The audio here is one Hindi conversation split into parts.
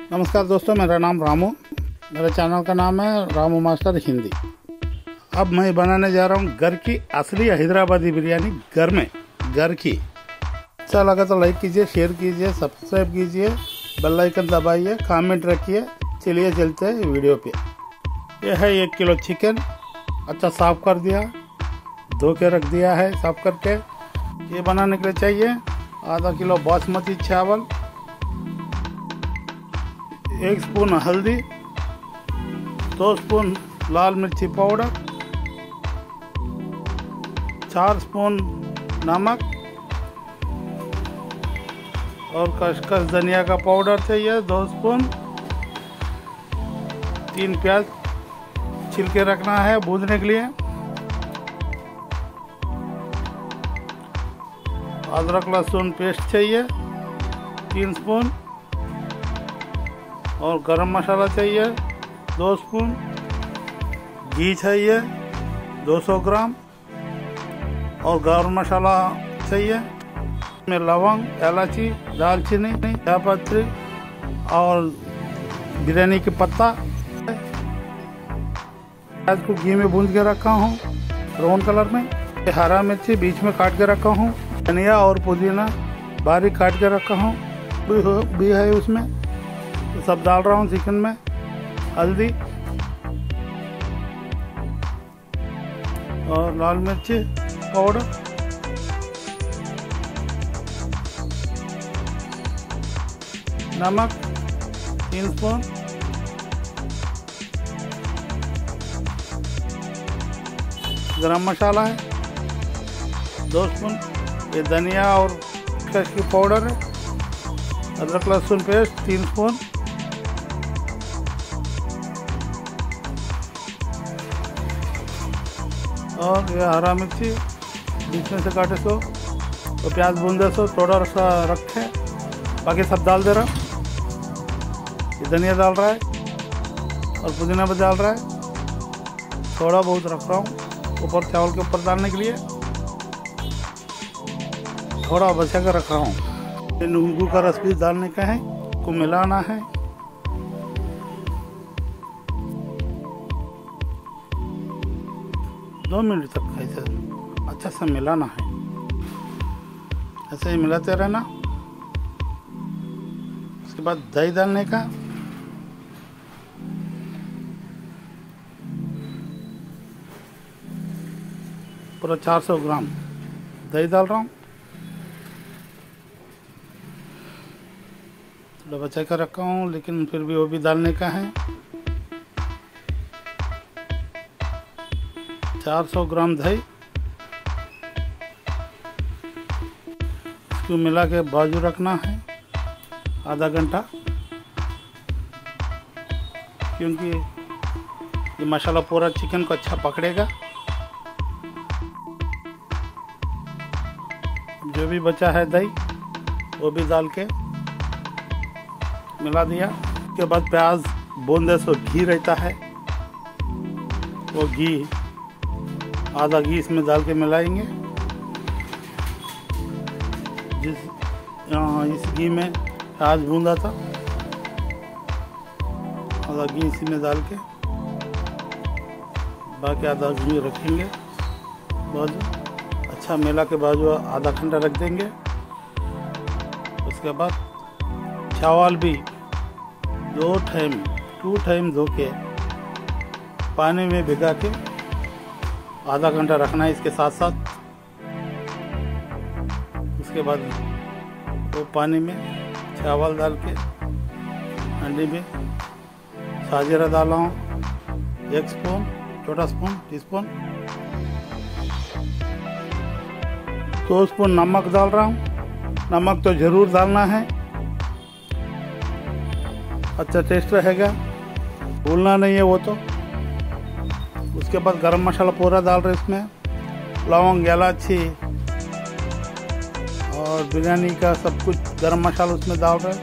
नमस्कार दोस्तों, मेरा नाम रामू। मेरे चैनल का नाम है रामू मास्टर हिंदी। अब मैं बनाने जा रहा हूँ घर की असली हैदराबादी बिरयानी, घर में, घर की। अच्छा लगा तो लाइक कीजिए, शेयर कीजिए, सब्सक्राइब कीजिए, बेल आइकन दबाइए, कमेंट रखिए। चलिए चलते हैं वीडियो पे। यह है 1 किलो चिकन, अच्छा साफ कर दिया, धो के रख दिया है साफ करके। ये बनाने के लिए चाहिए आधा किलो बासमती चावल, 1 स्पून हल्दी, 2 स्पून लाल मिर्ची पाउडर, 4 स्पून नमक और खसखस धनिया का पाउडर चाहिए 2 स्पून। 3 प्याज छिलके रखना है भूनने के लिए। अदरक लहसुन पेस्ट चाहिए 3 स्पून और गरम मसाला चाहिए 2 स्पून। घी चाहिए 200 ग्राम और गरम मसाला चाहिए में लवंग, इलायची, दालचीनी, जायपत्री और बिरयानी के पत्ता। प्याज को घी में भून के रखा हूँ ब्राउन कलर में। हरा मिर्ची बीच में काट के रखा हूँ, धनिया और पुदीना बारीक काट के रखा हूँ भी है उसमें। तो सब डाल रहा हूँ चिकन में। हल्दी और लाल मिर्ची पाउडर, नमक 3 स्पून, गरम मसाला है 2 स्पून, ये धनिया और खसखस की पाउडर है, अदरक लहसुन पेस्ट 3 स्पून, और ये हरा मिर्ची बीच में से काटे सो, तो प्याज भून दे सो थोड़ा सा रखे, बाकी सब डाल दे रहा। ये धनिया डाल रहा है और पुदीना भी डाल रहा है, थोड़ा बहुत रख रहा हूँ ऊपर चावल के ऊपर डालने के लिए, थोड़ा बचा कर रख रहा हूँ। ये नींबू का रस भी डालने का है, को मिलाना है। दो मिनट तक ऐसे अच्छा से मिलाना है, ऐसे ही मिलाते रहना। उसके बाद दही डालने का, पूरा 400 ग्राम दही डाल रहा हूँ। थोड़ा बचा कर रखा हूँ लेकिन फिर भी वो भी डालने का है। 400 ग्राम दही, इसको मिला के बाजू रखना है आधा घंटा, क्योंकि ये मसाला पूरा चिकन को अच्छा पकड़ेगा। जो भी बचा है दही वो भी डाल के मिला दिया। उसके बाद प्याज बूंदे सो घी रहता है, वो घी आधा घी इसमें डाल के मिलाएंगे। इस घी में प्याज भूंदा था, आधा घी इसी में डाल के, बाकी आधा घी रखेंगे बाजू। अच्छा मिला के बाजू आधा घंटा रख देंगे। उसके बाद चावल भी 2 टाइम धो के पानी में भिगा के आधा घंटा रखना है इसके साथ साथ। उसके बाद वो पानी में चावल डाल के हंडी में साजीरा डाला हूँ 1 स्पून, छोटा स्पून, टीस्पून, 2 स्पून नमक डाल रहा हूँ। नमक तो ज़रूर डालना है, अच्छा टेस्ट रहेगा, भूलना नहीं है वो तो। उसके बाद गरम मसाला पूरा डाल रहे इसमें, लौंग, इलायची और बिरयानी का सब कुछ गरम मसाला उसमें डाल रहे।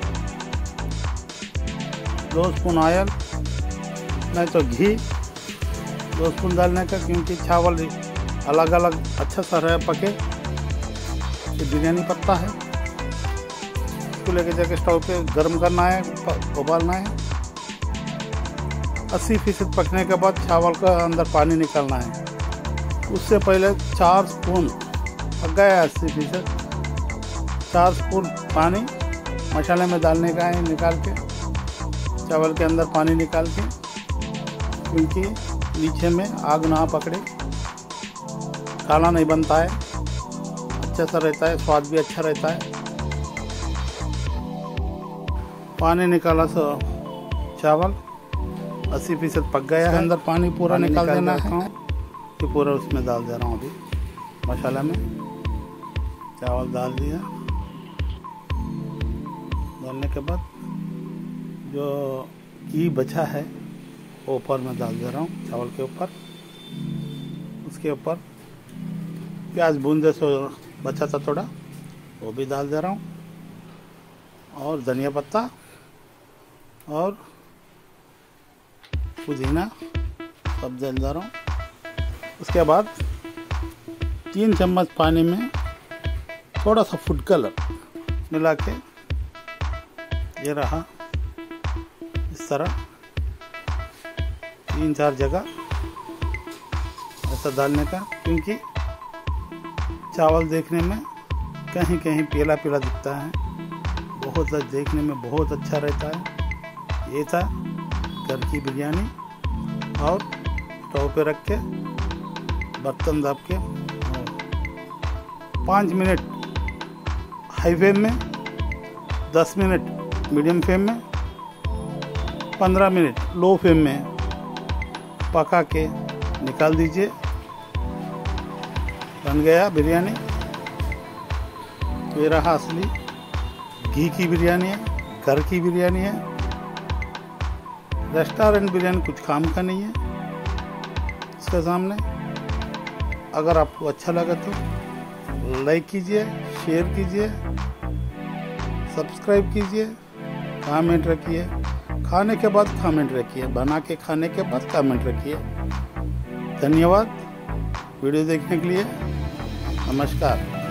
2 स्पून ऑयल, नहीं तो घी 2 स्पून डालने का, क्योंकि चावल अलग अलग अच्छा सा रहे पके। ये बिरयानी पत्ता है, इसको लेके जाके स्टोव पे गर्म करना है, उबालना है। 80% पकने के बाद चावल का अंदर पानी निकालना है। उससे पहले 4 स्पून पक गया 80%, 4 स्पून पानी मसाले में डालने का है, निकाल के चावल के अंदर पानी निकाल के, क्योंकि नीचे में आग ना पकड़े, काला नहीं बनता है, अच्छा सा रहता है, स्वाद भी अच्छा रहता है। पानी निकाला सो चावल 80% पक गया है, अंदर पानी पूरा निकाल देना है। ये पूरा उसमें डाल दे रहा हूँ अभी मसाला में। चावल डाल दिया, डालने के बाद जो घी बचा है वो ऊपर में डाल दे रहा हूँ चावल के ऊपर। उसके ऊपर प्याज बूंदे सो बचा था थोड़ा, वो भी डाल दे रहा हूँ, और धनिया पत्ता और पुदीना सब डाल दे रहा हूँ। उसके बाद 3 चम्मच पानी में थोड़ा सा फूड कलर मिला के, ये रहा इस तरह 3-4 जगह ऐसा डालने का, क्योंकि चावल देखने में कहीं कहीं पीला पीला दिखता है, बहुत देखने में बहुत अच्छा रहता है। ये था घर की बिरयानी, और स्टोव पे रख के बर्तन दाब के 5 मिनट हाई फ्लेम में, 10 मिनट मीडियम फ्लेम में, 15 मिनट लो फ्लेम में पका के निकाल दीजिए। बन गया बिरयानी। ये रहा असली घी की बिरयानी है, घर की बिरयानी है। रेस्टोरेंट बिरयानी कुछ काम का नहीं है इसके सामने। अगर आपको अच्छा लगा तो लाइक कीजिए, शेयर कीजिए, सब्सक्राइब कीजिए, कमेंट रखिए। खाने के बाद कमेंट रखिए, बना के खाने के बाद कमेंट रखिए। धन्यवाद वीडियो देखने के लिए। नमस्कार।